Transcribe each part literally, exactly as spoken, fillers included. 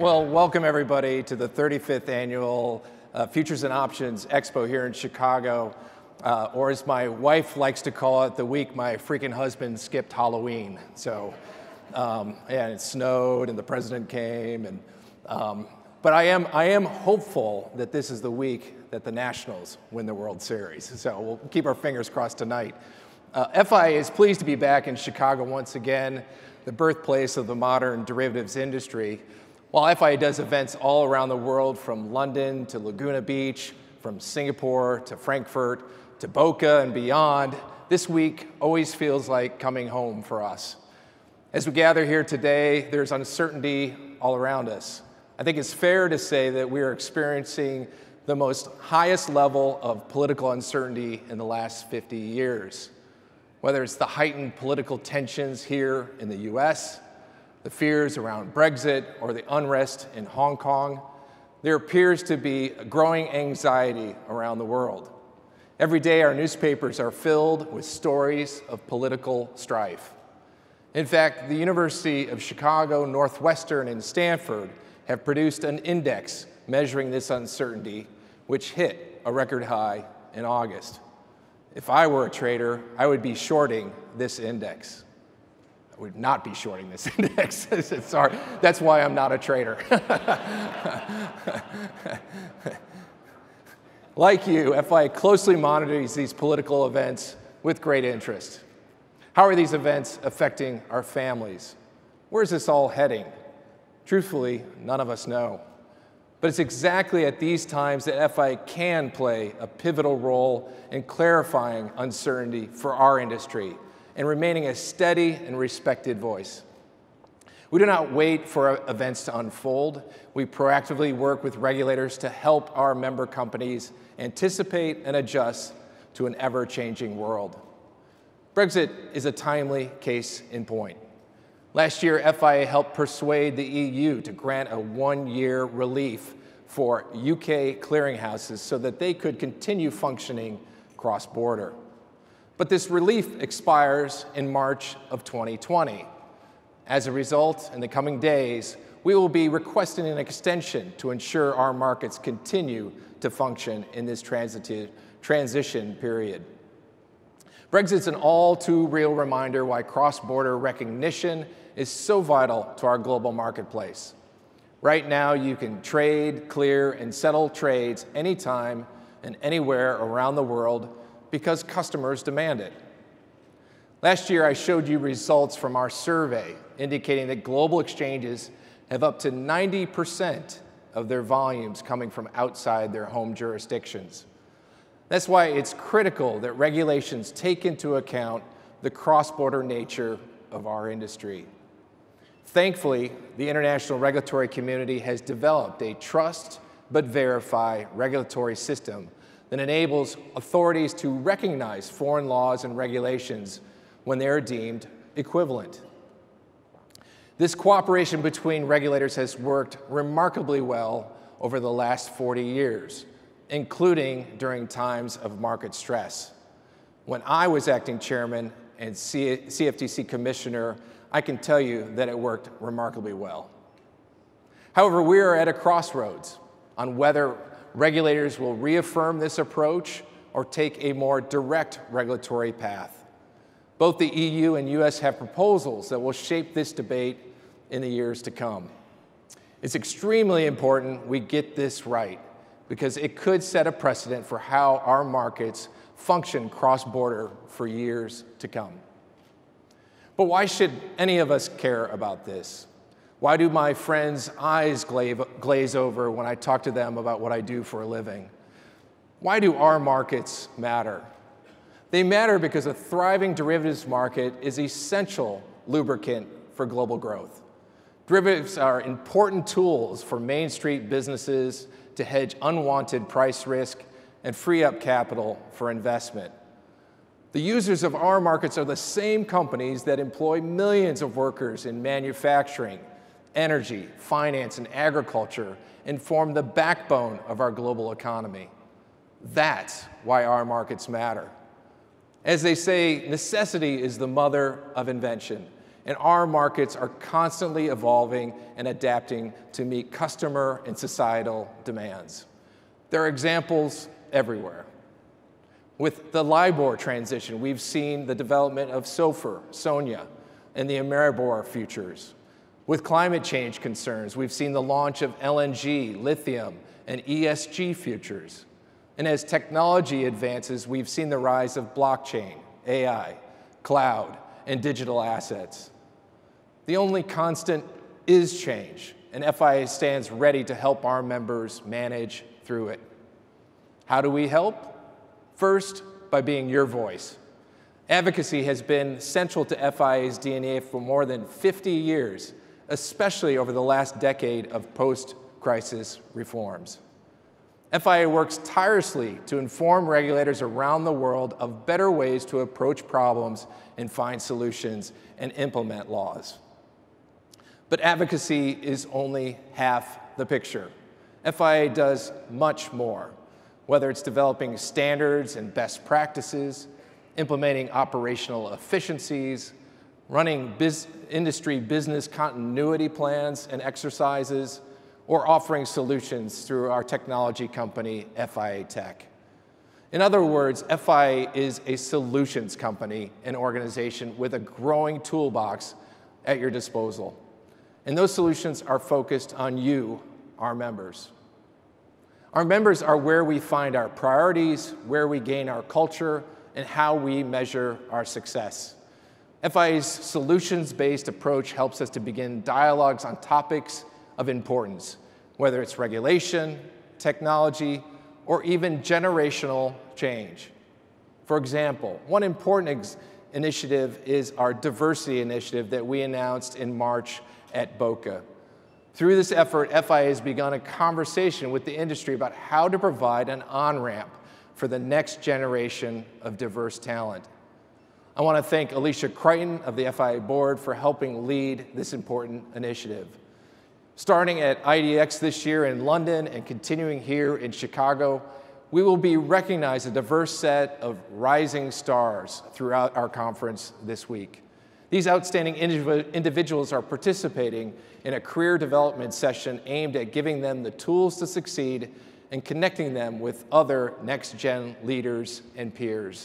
Well, welcome everybody to the thirty-fifth annual uh, Futures and Options Expo here in Chicago, uh, or as my wife likes to call it, the week my freaking husband skipped Halloween. So, um, and it snowed and the president came, and um, but I am I am hopeful that this is the week that the Nationals win the World Series. So we'll keep our fingers crossed tonight. Uh, F I A is pleased to be back in Chicago once again, the birthplace of the modern derivatives industry. While F I A does events all around the world, from London to Laguna Beach, from Singapore to Frankfurt to Boca and beyond, this week always feels like coming home for us. As we gather here today, there's uncertainty all around us. I think it's fair to say that we are experiencing the most highest level of political uncertainty in the last fifty years. Whether it's the heightened political tensions here in the U S, the fears around Brexit, or the unrest in Hong Kong, there appears to be a growing anxiety around the world. Every day, our newspapers are filled with stories of political strife. In fact, the University of Chicago, Northwestern, and Stanford have produced an index measuring this uncertainty, which hit a record high in August. If I were a trader, I would be shorting this index. I would not be shorting this index. Sorry, that's why I'm not a trader. Like you, F I A closely monitors these political events with great interest. How are these events affecting our families? Where's this all heading? Truthfully, none of us know. But it's exactly at these times that F I A can play a pivotal role in clarifying uncertainty for our industry and remaining a steady and respected voice. We do not wait for events to unfold. We proactively work with regulators to help our member companies anticipate and adjust to an ever-changing world. Brexit is a timely case in point. Last year, F I A helped persuade the E U to grant a one-year relief for U K clearinghouses so that they could continue functioning cross-border. But this relief expires in March of twenty twenty. As a result, in the coming days, we will be requesting an extension to ensure our markets continue to function in this transition period. Brexit's an all too real reminder why cross-border recognition is so vital to our global marketplace. Right now, you can trade, clear, and settle trades anytime and anywhere around the world because customers demand it. Last year, I showed you results from our survey indicating that global exchanges have up to ninety percent of their volumes coming from outside their home jurisdictions. That's why it's critical that regulations take into account the cross-border nature of our industry. Thankfully, the international regulatory community has developed a trust but verify regulatory system that enables authorities to recognize foreign laws and regulations when they are deemed equivalent. This cooperation between regulators has worked remarkably well over the last forty years, including during times of market stress. When I was acting chairman and C F T C commissioner, I can tell you that it worked remarkably well. However, we are at a crossroads on whether regulators will reaffirm this approach or take a more direct regulatory path. Both the E U and U S have proposals that will shape this debate in the years to come. It's extremely important we get this right, because it could set a precedent for how our markets function cross-border for years to come. But why should any of us care about this? Why do my friends' eyes glaze over when I talk to them about what I do for a living? Why do our markets matter? They matter because a thriving derivatives market is essential lubricant for global growth. Derivatives are important tools for Main Street businesses to hedge unwanted price risk and free up capital for investment. The users of our markets are the same companies that employ millions of workers in manufacturing, energy, finance, and agriculture, and form the backbone of our global economy. That's why our markets matter. As they say, necessity is the mother of invention. and our markets are constantly evolving and adapting to meet customer and societal demands. There are examples everywhere. With the LIBOR transition, we've seen the development of SOFR, SONIA, and the Ameribor futures. With climate change concerns, we've seen the launch of L N G, lithium, and E S G futures. And as technology advances, we've seen the rise of blockchain, A I, cloud, and digital assets. The only constant is change, and F I A stands ready to help our members manage through it. How do we help? First, by being your voice. Advocacy has been central to F I A's D N A for more than fifty years, especially over the last decade of post-crisis reforms. F I A works tirelessly to inform regulators around the world of better ways to approach problems and find solutions and implement laws. But advocacy is only half the picture. F I A does much more, whether it's developing standards and best practices, implementing operational efficiencies, running biz- industry business continuity plans and exercises, or offering solutions through our technology company, F I A Tech. In other words, F I A is a solutions company and organization with a growing toolbox at your disposal. And those solutions are focused on you, our members. Our members are where we find our priorities, where we gain our culture, and how we measure our success. F I A's solutions-based approach helps us to begin dialogues on topics of importance, whether it's regulation, technology, or even generational change. For example, one important ex- initiative is our diversity initiative that we announced in March at BOCA. Through this effort, F I A has begun a conversation with the industry about how to provide an on-ramp for the next generation of diverse talent. I want to thank Alicia Crichton of the F I A board for helping lead this important initiative. Starting at I D X this year in London and continuing here in Chicago, we will be recognizing a diverse set of rising stars throughout our conference this week. These outstanding indiv- individuals are participating in a career development session aimed at giving them the tools to succeed and connecting them with other next-gen leaders and peers.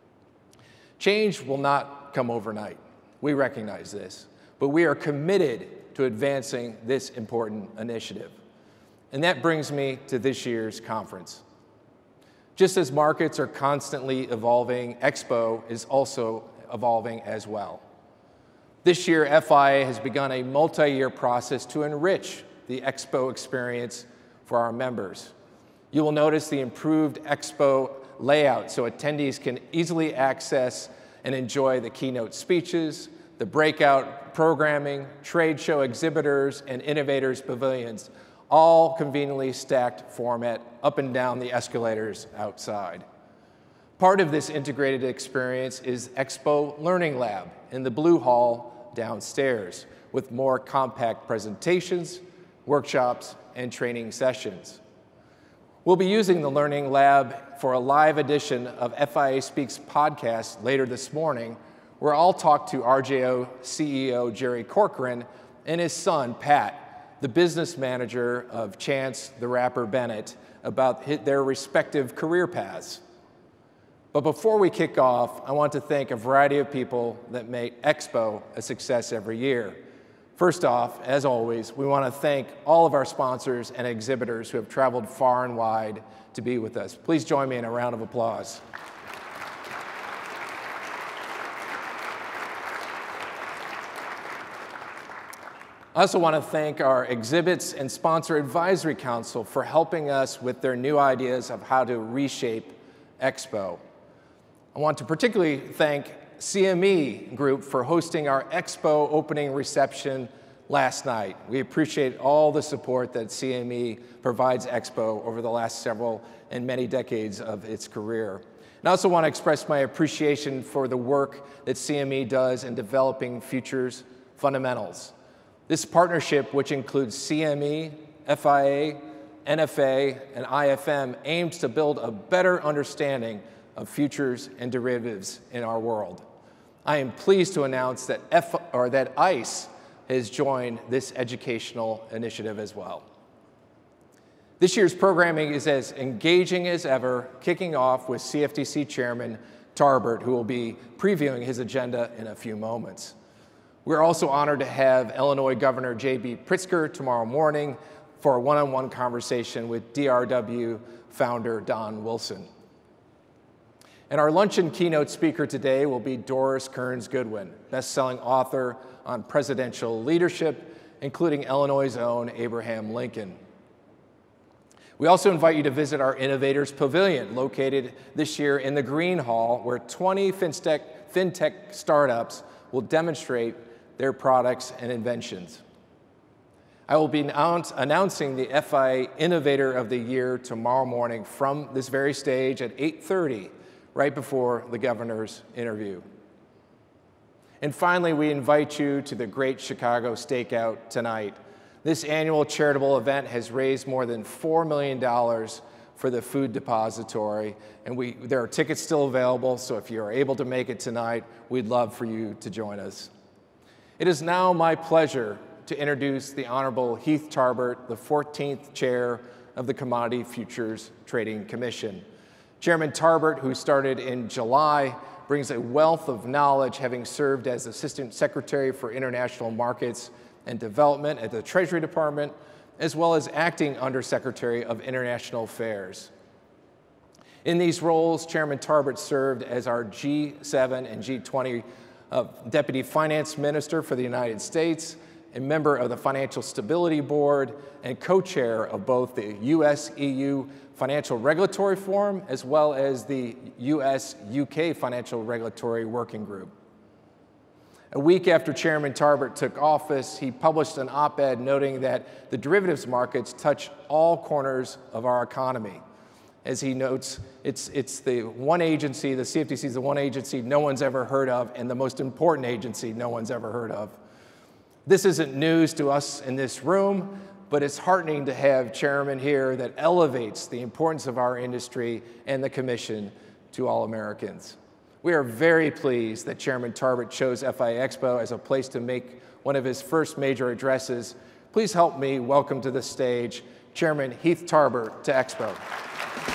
Change will not come overnight. We recognize this, but we are committed to advancing this important initiative. And that brings me to this year's conference. Just as markets are constantly evolving, Expo is also evolving as well. This year, F I A has begun a multi-year process to enrich the Expo experience for our members. You will notice the improved Expo layout so attendees can easily access and enjoy the keynote speeches, the breakout programming, trade show exhibitors, and innovators pavilions, all conveniently stacked format up and down the escalators outside. Part of this integrated experience is Expo Learning Lab in the Blue Hall downstairs, with more compact presentations, workshops, and training sessions. We'll be using the Learning Lab for a live edition of F I A Speaks podcast later this morning, where I'll talk to R J O C E O Jerry Corcoran and his son, Pat, the business manager of Chance the Rapper Bennett, about their respective career paths. But before we kick off, I want to thank a variety of people that make Expo a success every year. First off, as always, we want to thank all of our sponsors and exhibitors who have traveled far and wide to be with us. Please join me in a round of applause. I also want to thank our exhibits and sponsor advisory council for helping us with their new ideas of how to reshape Expo. I want to particularly thank C M E Group for hosting our Expo opening reception last night. We appreciate all the support that C M E provides Expo over the last several and many decades of its career. And I also want to express my appreciation for the work that C M E does in developing futures fundamentals. This partnership, which includes C M E, F I A, N F A, and I F M, aims to build a better understanding of futures and derivatives in our world. I am pleased to announce that, F or that ICE has joined this educational initiative as well. This year's programming is as engaging as ever, kicking off with C F T C Chairman Tarbert, who will be previewing his agenda in a few moments. We're also honored to have Illinois Governor J B Pritzker tomorrow morning for a one-on-one conversation with D R W founder Don Wilson. And our luncheon keynote speaker today will be Doris Kearns Goodwin, best-selling author on presidential leadership, including Illinois' own Abraham Lincoln. We also invite you to visit our Innovators Pavilion, located this year in the Green Hall, where twenty fintech, fintech startups will demonstrate their products and inventions. I will be announce, announcing the F I A Innovator of the Year tomorrow morning from this very stage at eight thirty, right before the governor's interview. And finally, we invite you to the Great Chicago Stakeout tonight. This annual charitable event has raised more than four million dollars for the Food Depository, and we, there are tickets still available, so if you are able to make it tonight, we'd love for you to join us. It is now my pleasure to introduce the Honorable Heath Tarbert, the fourteenth Chair of the Commodity Futures Trading Commission. Chairman Tarbert, who started in July, brings a wealth of knowledge, having served as Assistant Secretary for International Markets and Development at the Treasury Department, as well as Acting Undersecretary of International Affairs. In these roles, Chairman Tarbert served as our G seven and G twenty uh, Deputy Finance Minister for the United States, a member of the Financial Stability Board, and co-chair of both the U S E U Financial Regulatory Forum, as well as the U S U K Financial Regulatory Working Group. A week after Chairman Tarbert took office, he published an op-ed noting that the derivatives markets touch all corners of our economy. As he notes, it's, it's the one agency, the C F T C is the one agency no one's ever heard of, and the most important agency no one's ever heard of. This isn't news to us in this room, but it's heartening to have chairman here that elevates the importance of our industry and the Commission to all Americans. We are very pleased that Chairman Tarbert chose F I A Expo as a place to make one of his first major addresses. Please help me welcome to the stage Chairman Heath Tarbert to Expo.